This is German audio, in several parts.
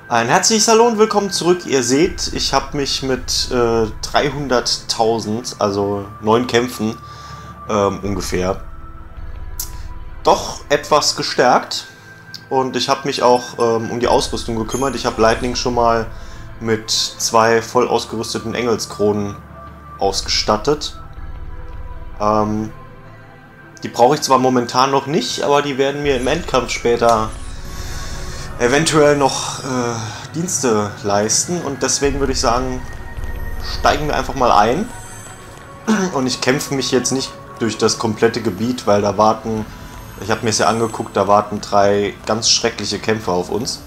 Ein herzliches Hallo und willkommen zurück. Ihr seht, ich habe mich mit 300.000, also 9 Kämpfen ungefähr, doch etwas gestärkt. Und ich habe mich auch um die Ausrüstung gekümmert. Ich habe Lightning schon mal mit 2 voll ausgerüsteten Engelskronen ausgestattet. Die brauche ich zwar momentan noch nicht, aber die werden mir im Endkampf später eventuell noch Dienste leisten. Und deswegen würde ich sagen, steigen wir einfach mal ein. Und ich kämpfe mich jetzt nicht durch das komplette Gebiet, weil da warten, ich habe mir es ja angeguckt, da warten 3 ganz schreckliche Kämpfer auf uns.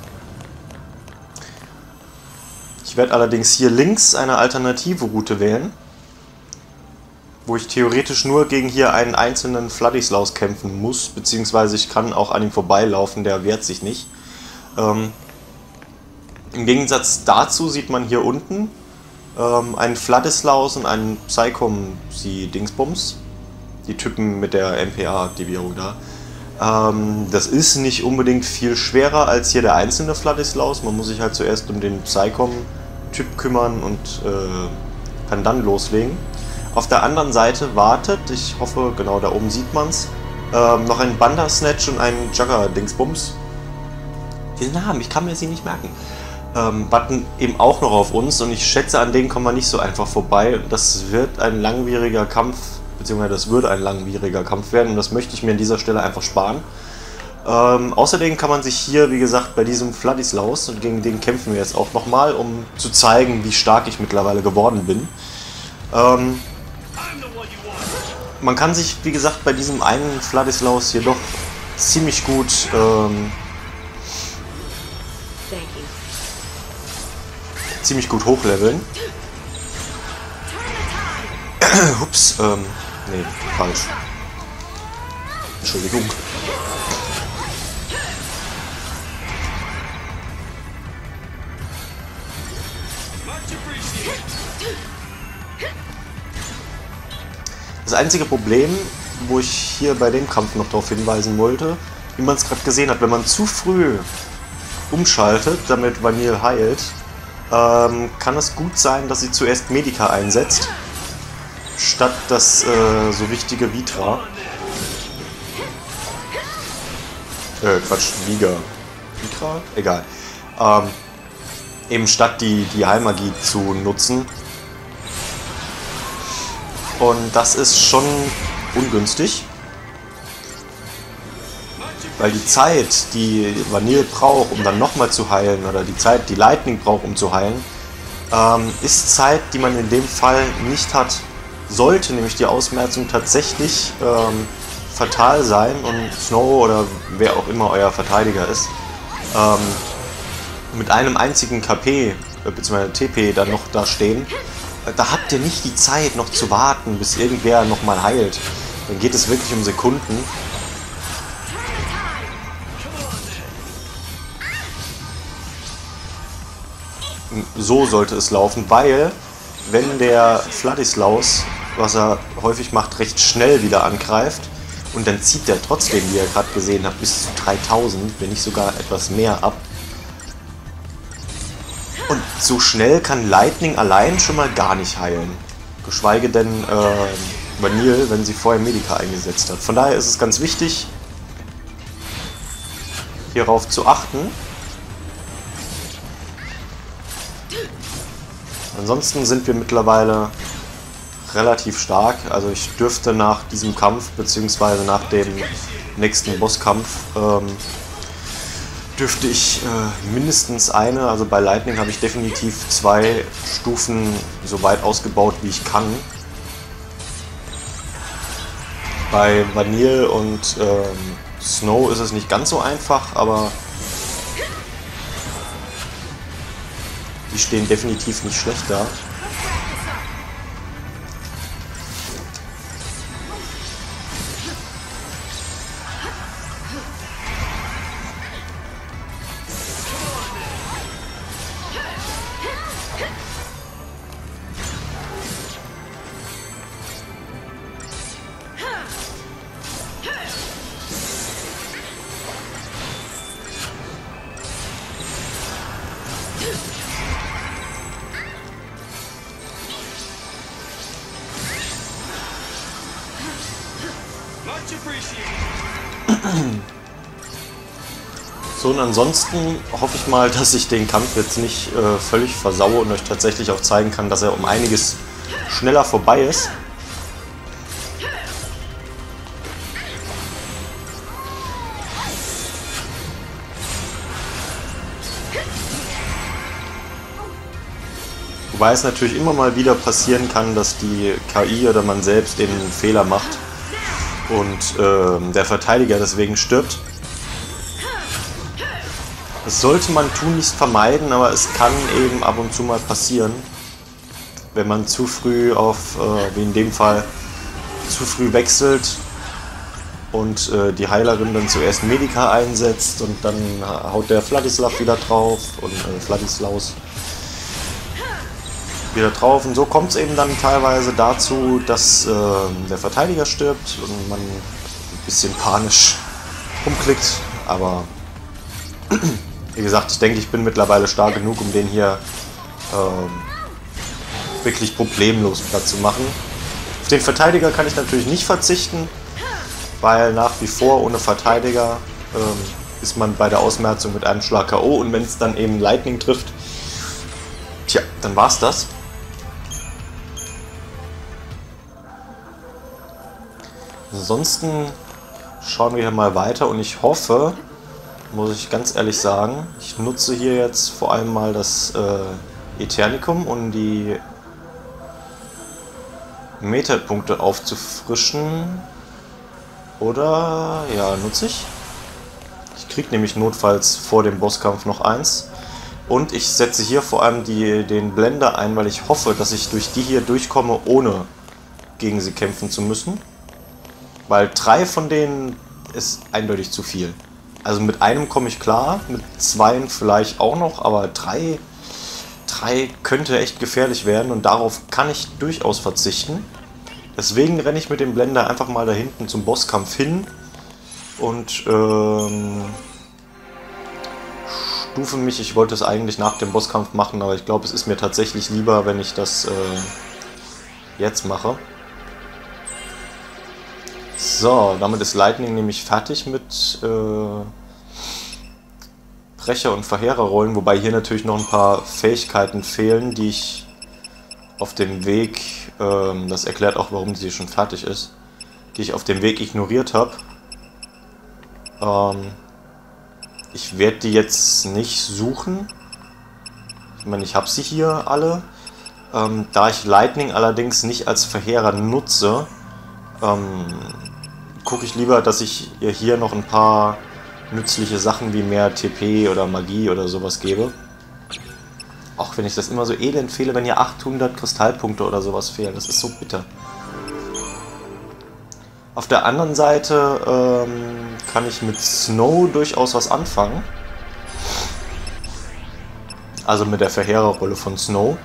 Ich werde allerdings hier links eine alternative Route wählen, wo ich theoretisch nur gegen hier einen einzelnen Vladislaus kämpfen muss, beziehungsweise ich kann auch an ihm vorbeilaufen, der wehrt sich nicht. Im Gegensatz dazu sieht man hier unten einen Vladislaus und einen Psychom-Dingsbums, die Typen mit der MPA-Aktivierung da. Das ist nicht unbedingt viel schwerer als hier der einzelne Vladislaus. Man muss sich halt zuerst um den Psychom-Typ kümmern und kann dann loslegen. Auf der anderen Seite wartet, ich hoffe, genau da oben sieht man es, noch ein Bandersnatch und ein Jugger-Dingsbums. Die Namen, ich kann mir sie nicht merken. Warten eben auch noch auf uns und ich schätze, an denen kommen wir nicht so einfach vorbei. Das wird ein langwieriger Kampf, beziehungsweise das wird ein langwieriger Kampf werden und das möchte ich mir an dieser Stelle einfach sparen. Außerdem kann man sich hier, wie gesagt, bei diesem Vladislaus, und gegen den kämpfen wir jetzt auch nochmal, um zu zeigen, wie stark ich mittlerweile geworden bin. Man kann sich, wie gesagt, bei diesem einen Vladislaus jedoch ziemlich gut hochleveln. Ups, nee, falsch. Entschuldigung. Das einzige Problem, wo ich hier bei dem Kampf noch darauf hinweisen wollte, wie man es gerade gesehen hat, wenn man zu früh umschaltet, damit Vanille heilt, kann es gut sein, dass sie zuerst Medica einsetzt, statt das so wichtige Vitra. Quatsch, Vitra? Egal. Eben statt die Heilmagie zu nutzen. Und das ist schon ungünstig. Weil die Zeit, die Vanille braucht, um dann nochmal zu heilen, oder die Zeit, die Lightning braucht, um zu heilen, ist Zeit, die man in dem Fall nicht hat. Sollte nämlich die Ausmerzung tatsächlich fatal sein und Snow oder wer auch immer euer Verteidiger ist, mit einem einzigen KP bzw. TP dann noch da stehen, da habt ihr nicht die Zeit noch zu warten, bis irgendwer nochmal heilt. Dann geht es wirklich um Sekunden. So sollte es laufen, weil wenn der Vladislaus, was er häufig macht, recht schnell wieder angreift und dann zieht er trotzdem, wie ihr gerade gesehen habt, bis zu 3000, wenn nicht sogar etwas mehr ab. Und so schnell kann Lightning allein schon mal gar nicht heilen. Geschweige denn Vanille, wenn sie vorher Medica eingesetzt hat. Von daher ist es ganz wichtig, hierauf zu achten. Ansonsten sind wir mittlerweile relativ stark. Also ich dürfte nach diesem Kampf, beziehungsweise nach dem nächsten Bosskampf, dürfte ich mindestens eine, also bei Lightning habe ich definitiv 2 Stufen so weit ausgebaut, wie ich kann. Bei Vanille und Snow ist es nicht ganz so einfach, aber die stehen definitiv nicht schlecht da. So, und ansonsten hoffe ich mal, dass ich den Kampf jetzt nicht völlig versaue und euch tatsächlich auch zeigen kann, dass er um einiges schneller vorbei ist. Wobei es natürlich immer mal wieder passieren kann, dass die KI oder man selbst eben einen Fehler macht und der Verteidiger deswegen stirbt. Das sollte man tunlichst vermeiden, aber es kann eben ab und zu mal passieren, wenn man zu früh auf, wie in dem Fall, zu früh wechselt und die Heilerin dann zuerst Medica einsetzt und dann haut der Vladislav wieder drauf und Vladislaus wieder drauf. Und so kommt es eben dann teilweise dazu, dass der Verteidiger stirbt und man ein bisschen panisch rumklickt, aber wie gesagt, ich denke, ich bin mittlerweile stark genug, um den hier wirklich problemlos platt zu machen. Auf den Verteidiger kann ich natürlich nicht verzichten, weil nach wie vor ohne Verteidiger ist man bei der Ausmerzung mit einem Schlag K.O. und wenn es dann eben Lightning trifft, tja, dann war's das. Ansonsten schauen wir hier mal weiter und ich hoffe, muss ich ganz ehrlich sagen, ich nutze hier jetzt vor allem mal das Eternicum, um die Meta-Punkte aufzufrischen. Oder, ja, nutze ich. Ich kriege nämlich notfalls vor dem Bosskampf noch eins. Und ich setze hier vor allem den Blender ein, weil ich hoffe, dass ich durch die hier durchkomme, ohne gegen sie kämpfen zu müssen. Weil 3 von denen ist eindeutig zu viel. Also mit einem komme ich klar, mit 2 vielleicht auch noch, aber 3 könnte echt gefährlich werden und darauf kann ich durchaus verzichten. Deswegen renne ich mit dem Blender einfach mal da hinten zum Bosskampf hin und stufe mich. Ich wollte es eigentlich nach dem Bosskampf machen, aber ich glaube, es ist mir tatsächlich lieber, wenn ich das jetzt mache. So, damit ist Lightning nämlich fertig mit Brecher- und Verheererrollen, wobei hier natürlich noch ein paar Fähigkeiten fehlen, die ich auf dem Weg, das erklärt auch, warum sie schon fertig ist, die ich auf dem Weg ignoriert habe. Ich werde die jetzt nicht suchen. Ich meine, ich habe sie hier alle. Da ich Lightning allerdings nicht als Verheerer nutze, gucke ich lieber, dass ich ihr hier noch ein paar nützliche Sachen wie mehr TP oder Magie oder sowas gebe. Auch wenn ich das immer so elend fehle, wenn hier 800 Kristallpunkte oder sowas fehlen. Das ist so bitter. Auf der anderen Seite kann ich mit Snow durchaus was anfangen. Also mit der Verheererrolle von Snow.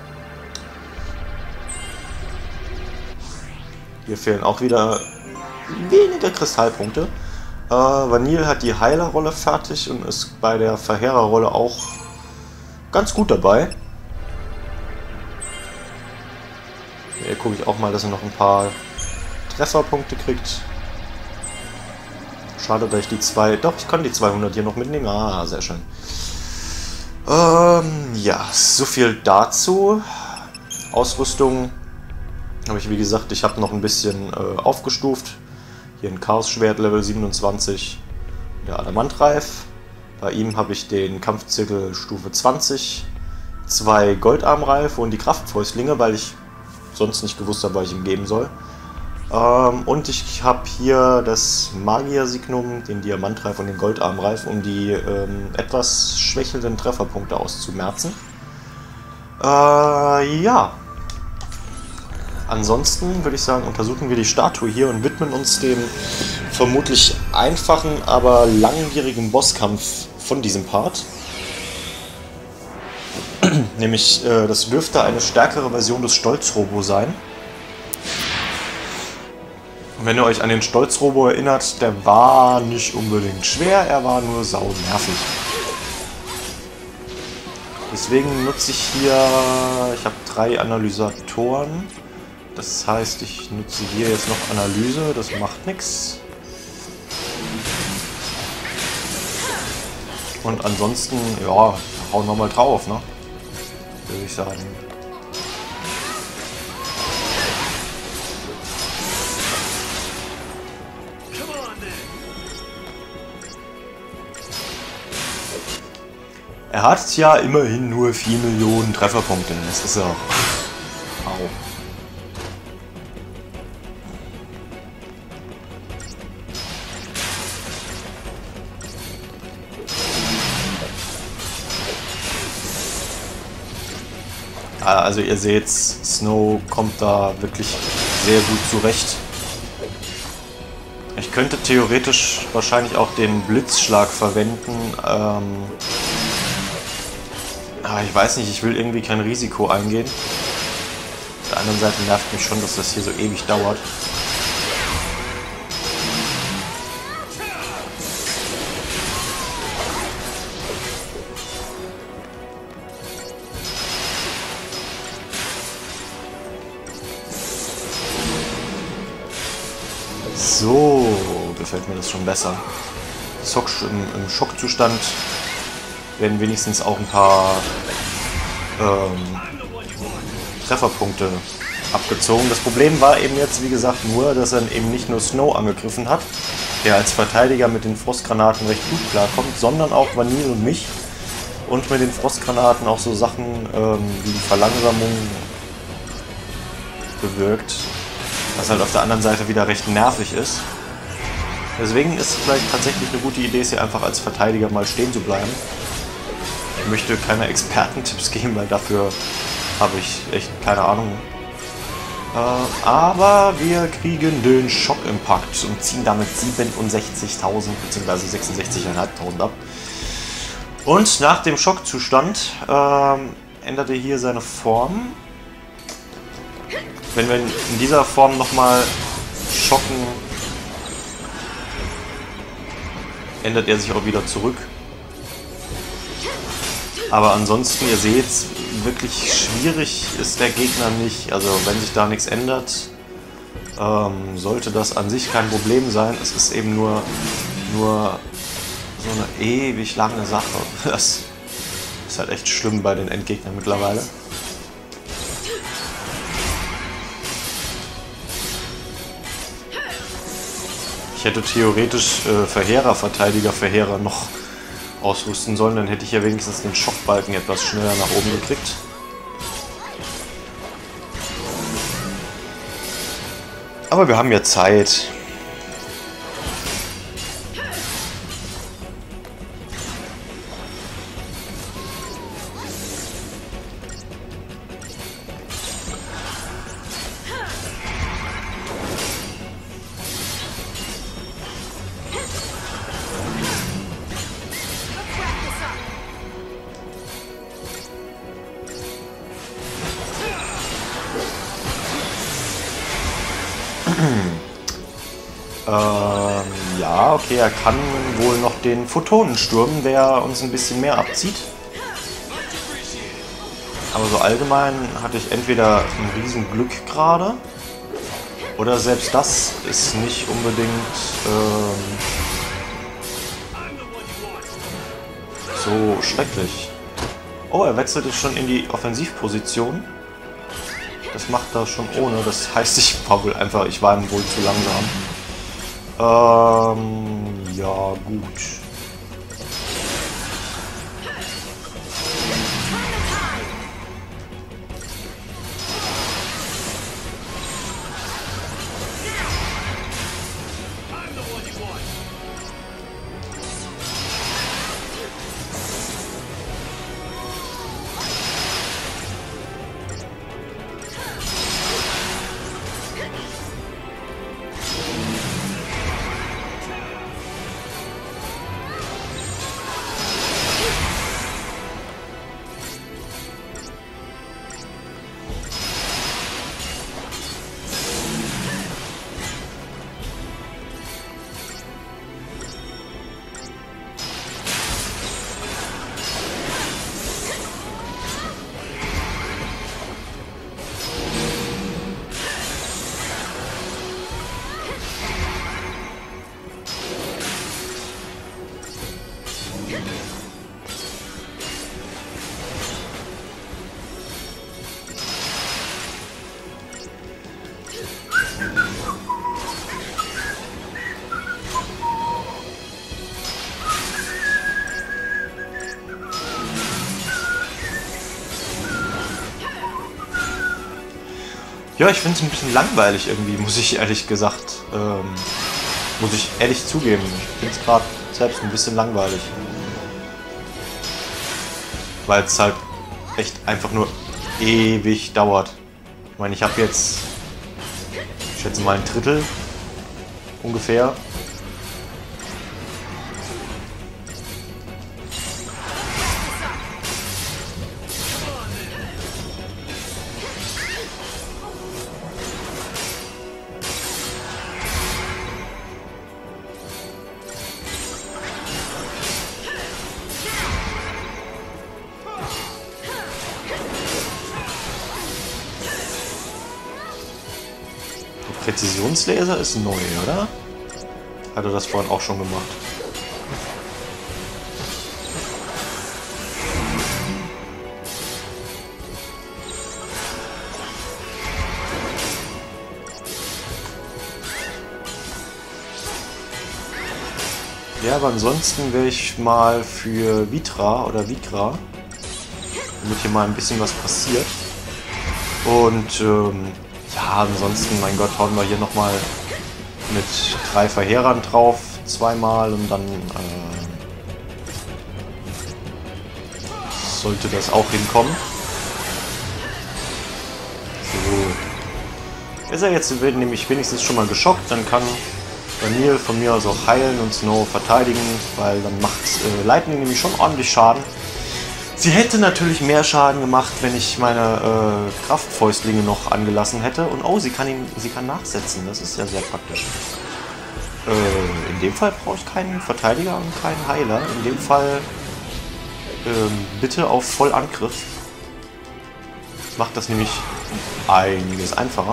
Hier fehlen auch wieder weniger Kristallpunkte. Vanille hat die Heilerrolle fertig und ist bei der Verheererrolle auch ganz gut dabei. Hier gucke ich auch mal, dass er noch ein paar Trefferpunkte kriegt. Schade, dass ich die 2... Doch, ich kann die 200 hier noch mitnehmen. Ah, sehr schön. Ja, so viel dazu. Ausrüstung habe ich, wie gesagt, ich habe noch ein bisschen aufgestuft. Hier ein Chaos-Schwert Level 27, der Adamantreif. Bei ihm habe ich den Kampfzirkel Stufe 20, 2 Goldarmreife und die Kraftfäustlinge, weil ich sonst nicht gewusst habe, was ich ihm geben soll. Und ich habe hier das Magier-Signum, den Diamantreif und den Goldarmreif, um die etwas schwächelnden Trefferpunkte auszumerzen. Ja. Ansonsten würde ich sagen, untersuchen wir die Statue hier und widmen uns dem vermutlich einfachen, aber langwierigen Bosskampf von diesem Part. Nämlich, das dürfte eine stärkere Version des Stolzrobo sein. Und wenn ihr euch an den Stolzrobo erinnert, der war nicht unbedingt schwer, er war nur sau nervig. Deswegen nutze ich hier, ich habe 3 Analysatoren. Das heißt, ich nutze hier jetzt noch Analyse, das macht nichts. Und ansonsten, ja, hauen wir mal drauf, ne? Würde ich sagen. Er hat ja immerhin nur 4 Millionen Trefferpunkte. Das ist ja... Au. Also ihr seht, Snow kommt da wirklich sehr gut zurecht. Ich könnte theoretisch wahrscheinlich auch den Blitzschlag verwenden. Ich weiß nicht, ich will irgendwie kein Risiko eingehen. Auf der anderen Seite nervt mich schon, dass das hier so ewig dauert. So, gefällt mir das schon besser. Im Schockzustand werden wenigstens auch ein paar Trefferpunkte abgezogen. Das Problem war eben jetzt, wie gesagt, nur, dass er eben nicht nur Snow angegriffen hat, der als Verteidiger mit den Frostgranaten recht gut klarkommt, sondern auch Vanille und mich. Und mit den Frostgranaten auch so Sachen wie die Verlangsamung bewirkt, was halt auf der anderen Seite wieder recht nervig ist. Deswegen ist es vielleicht tatsächlich eine gute Idee, hier einfach als Verteidiger mal stehen zu bleiben. Ich möchte keine Expertentipps geben, weil dafür habe ich echt keine Ahnung. Aber wir kriegen den Schock-Impact und ziehen damit 67.000 bzw. 66.500 ab. Und nach dem Schockzustand ändert er hier seine Form. Wenn wir in dieser Form nochmal schocken, ändert er sich auch wieder zurück. Aber ansonsten, ihr seht, wirklich schwierig ist der Gegner nicht. Also wenn sich da nichts ändert, sollte das an sich kein Problem sein. Es ist eben nur so eine ewig lange Sache. Das ist halt echt schlimm bei den Endgegnern mittlerweile. Ich hätte theoretisch Verheerer noch ausrüsten sollen, dann hätte ich ja wenigstens den Schockbalken etwas schneller nach oben gekriegt. Aber wir haben ja Zeit. Ja, okay, er kann wohl noch den Photonen stürmen, der uns ein bisschen mehr abzieht. Aber so allgemein hatte ich entweder ein Riesenglück gerade, oder selbst das ist nicht unbedingt so schrecklich. Oh, er wechselte schon in die Offensivposition. Das macht er schon ohne. Das heißt, ich war ihm wohl zu langsam. Ja, gut. Ja, ich finde es ein bisschen langweilig irgendwie, muss ich ehrlich gesagt, muss ich ehrlich zugeben. Ich finde es gerade selbst ein bisschen langweilig. Weil es halt echt einfach nur ewig dauert. Ich meine, ich habe jetzt, ich schätze mal, ein Drittel ungefähr. Präzisionslaser ist neu, oder? Hat er das vorhin auch schon gemacht? Ja, aber ansonsten wäre ich mal für Vitra oder Vigra, damit hier mal ein bisschen was passiert. Und ja, ansonsten, mein Gott, hauen wir hier nochmal mit 3 Verheerern drauf, zweimal und dann sollte das auch hinkommen. So. Ist er jetzt nämlich wenigstens schon mal geschockt, dann kann Daniel von mir aus auch heilen und Snow verteidigen, weil dann macht Lightning nämlich schon ordentlich Schaden. Sie hätte natürlich mehr Schaden gemacht, wenn ich meine Kraftfäustlinge noch angelassen hätte. Und oh, sie kann nachsetzen. Das ist ja sehr praktisch. In dem Fall brauche ich keinen Verteidiger und keinen Heiler. In dem Fall bitte auf Vollangriff. Das macht das nämlich einiges einfacher.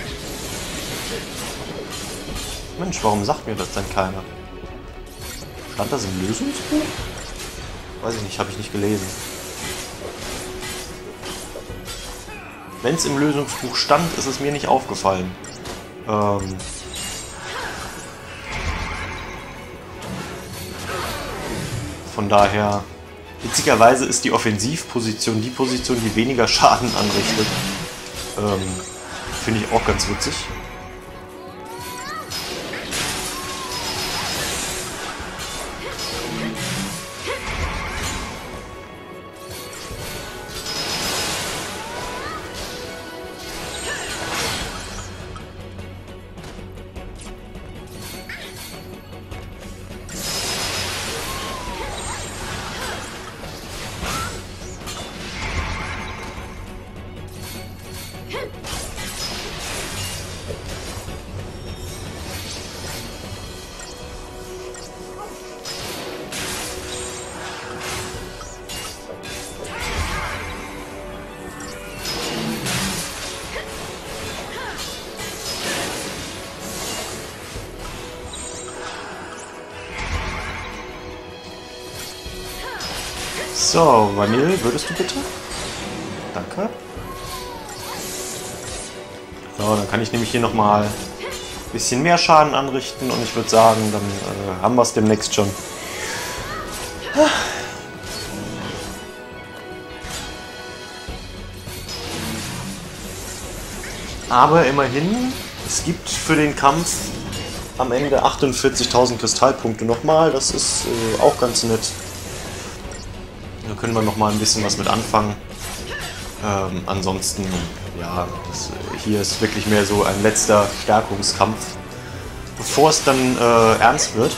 Mensch, warum sagt mir das denn keiner? Stand das im Lösungsbuch? Weiß ich nicht, habe ich nicht gelesen. Wenn es im Lösungsbuch stand, ist es mir nicht aufgefallen. Von daher, witzigerweise ist die Offensivposition die Position, die weniger Schaden anrichtet. Finde ich auch ganz witzig. So, Vanille, würdest du bitte? Danke. So, dann kann ich nämlich hier nochmal ein bisschen mehr Schaden anrichten und ich würde sagen, dann haben wir es demnächst schon. Aber immerhin, es gibt für den Kampf am Ende 48.000 Kristallpunkte nochmal. Das ist auch ganz nett. Da können wir nochmal ein bisschen was mit anfangen. Ansonsten, ja, hier ist wirklich mehr so ein letzter Stärkungskampf, bevor es dann ernst wird.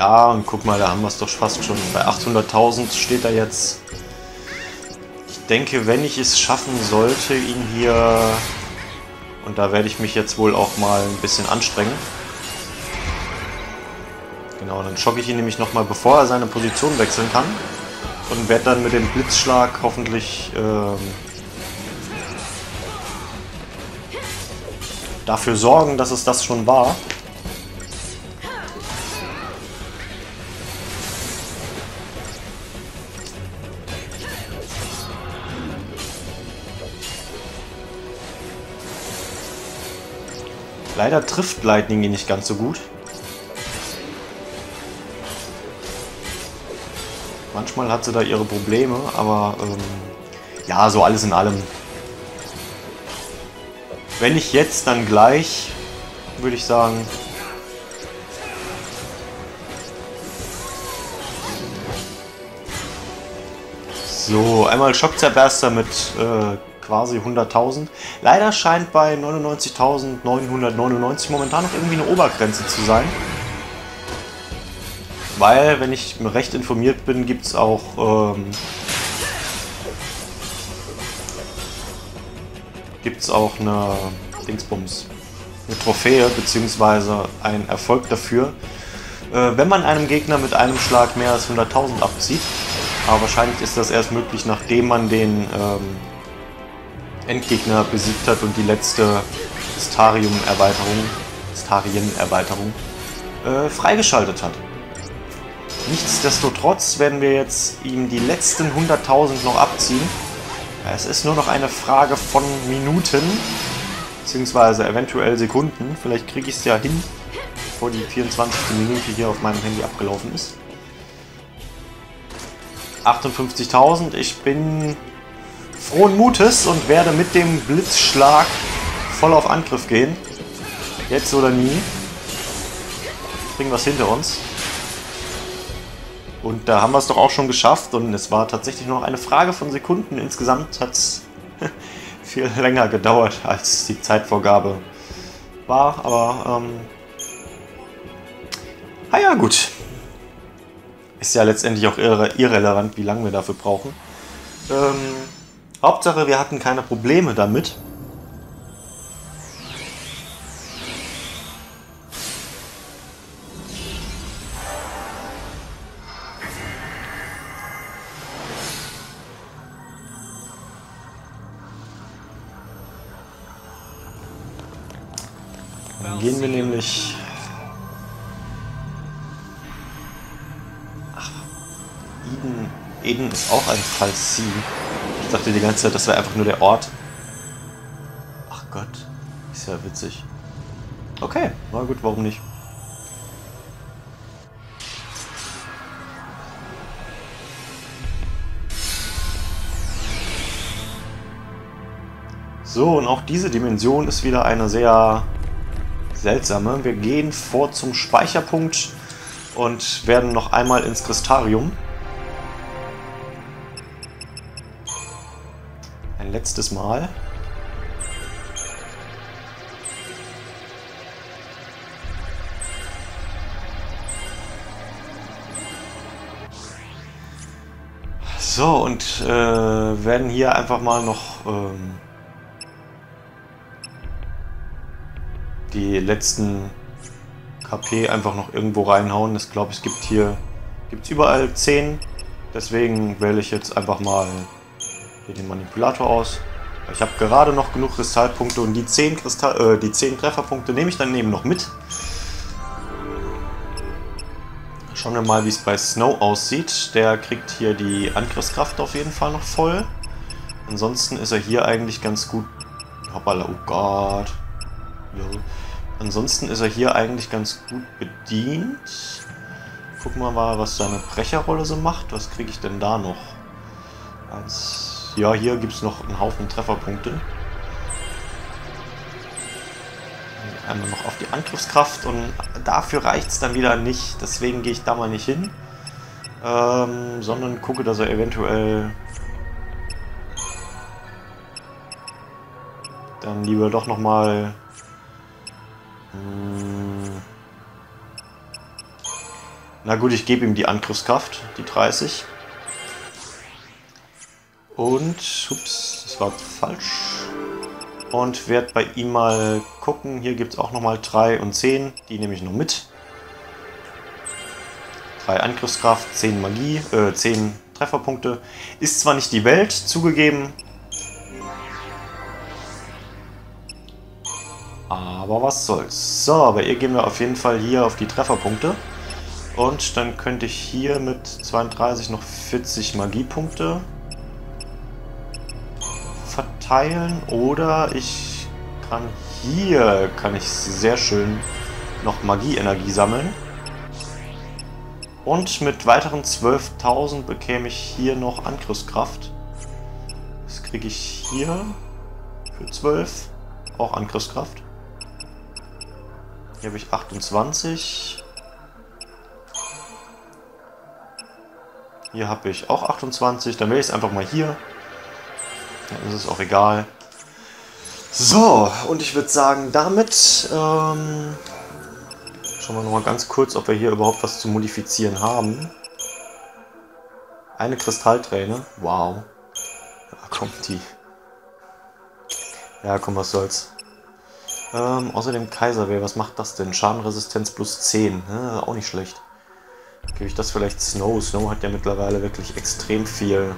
Ja, und guck mal, da haben wir es doch fast schon. Bei 800.000 steht er jetzt. Ich denke, wenn ich es schaffen sollte, ihn hier... Und da werde ich mich jetzt wohl auch mal ein bisschen anstrengen. Genau, dann schocke ich ihn nämlich nochmal, bevor er seine Position wechseln kann. Und werde dann mit dem Blitzschlag hoffentlich dafür sorgen, dass es das schon war. Leider trifft Lightning ihn nicht ganz so gut. Manchmal hat sie da ihre Probleme, aber ja, so alles in allem. Wenn nicht jetzt, dann gleich, würde ich sagen. So, einmal Schockzerberster mit quasi 100.000. Leider scheint bei 99.999 momentan noch irgendwie eine Obergrenze zu sein. Weil, wenn ich recht informiert bin, gibt es auch eine Dingsbums, eine Trophäe bzw. ein Erfolg dafür, wenn man einem Gegner mit einem Schlag mehr als 100.000 abzieht. Aber wahrscheinlich ist das erst möglich, nachdem man den Endgegner besiegt hat und die letzte Starien-Erweiterung freigeschaltet hat. Nichtsdestotrotz werden wir jetzt ihm die letzten 100.000 noch abziehen. Es ist nur noch eine Frage von Minuten, beziehungsweise eventuell Sekunden. Vielleicht kriege ich es ja hin, bevor die 24. Minute hier auf meinem Handy abgelaufen ist. 58.000, ich bin frohen Mutes und werde mit dem Blitzschlag voll auf Angriff gehen. Jetzt oder nie. Bringen wir es hinter uns. Und da haben wir es doch auch schon geschafft und es war tatsächlich nur noch eine Frage von Sekunden. Insgesamt hat es viel länger gedauert, als die Zeitvorgabe war, aber ja gut. Ist ja letztendlich auch irrelevant, wie lange wir dafür brauchen. Hauptsache, wir hatten keine Probleme damit. Dann gehen wir nämlich... Ach, Eden ist auch ein Falsi. Ich dachte die ganze Zeit, das wäre einfach nur der Ort. Ach Gott, ist ja witzig. Okay, na gut, warum nicht? So, und auch diese Dimension ist wieder eine sehr seltsame. Wir gehen vor zum Speicherpunkt und werden noch einmal ins Crystarium. Ein letztes Mal. So, und werden hier einfach mal noch die letzten KP einfach noch irgendwo reinhauen. Ich glaube, es gibt überall 10. Deswegen wähle ich jetzt einfach mal hier den Manipulator aus. Ich habe gerade noch genug Kristallpunkte und die 10 Trefferpunkte nehme ich dann eben noch mit. Schauen wir mal, wie es bei Snow aussieht. Der kriegt hier die Angriffskraft auf jeden Fall noch voll. Ansonsten ist er hier eigentlich ganz gut... Hoppala, oh Gott. Ja. Ansonsten ist er hier eigentlich ganz gut bedient. Gucken wir mal, was seine Brecherrolle so macht. Was kriege ich denn da noch? Ja, hier gibt es noch einen Haufen Trefferpunkte. Einmal noch auf die Angriffskraft und dafür reicht es dann wieder nicht. Deswegen gehe ich da mal nicht hin. Sondern gucke, dass er eventuell dann lieber doch nochmal... Na gut, ich gebe ihm die Angriffskraft, die 30. Und, ups, das war falsch. Und werde bei ihm mal gucken. Hier gibt es auch nochmal 3 und 10. Die nehme ich noch mit. 3 Angriffskraft, 10 Magie, 10 Trefferpunkte. Ist zwar nicht die Welt, zugegeben. Aber was soll's. So, bei ihr gehen wir auf jeden Fall hier auf die Trefferpunkte. Und dann könnte ich hier mit 32 noch 40 Magiepunkte verteilen. Oder ich kann hier, sehr schön noch Magieenergie sammeln. Und mit weiteren 12.000 bekäme ich hier noch Angriffskraft. Das kriege ich hier für 12. Auch Angriffskraft. Hier habe ich 28. Hier habe ich auch 28. Dann wähle ich es einfach mal hier. Dann ist es auch egal. So, und ich würde sagen, damit schauen wir nochmal ganz kurz, ob wir hier überhaupt was zu modifizieren haben. Eine Kristallträne. Wow. Ja, komm, die. Ja, komm, was soll's. Außerdem Kaiserwehr, was macht das denn? Schadenresistenz plus 10. Ja, auch nicht schlecht. Gebe ich das vielleicht Snow? Snow hat ja mittlerweile wirklich extrem viel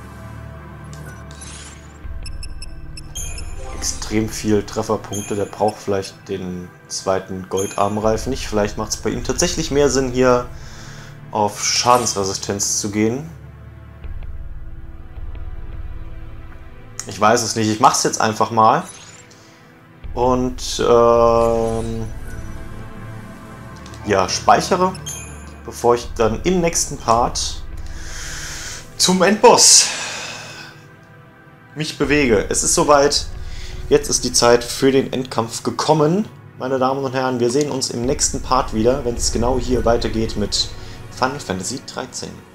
Trefferpunkte. Der braucht vielleicht den zweiten Goldarmreif nicht. Vielleicht macht es bei ihm tatsächlich mehr Sinn, hier auf Schadensresistenz zu gehen. Ich weiß es nicht. Ich mache es jetzt einfach mal. Und ja, speichere, bevor ich dann im nächsten Part zum Endboss mich bewege. Es ist soweit. Jetzt ist die Zeit für den Endkampf gekommen. Meine Damen und Herren, wir sehen uns im nächsten Part wieder, wenn es genau hier weitergeht mit Final Fantasy 13.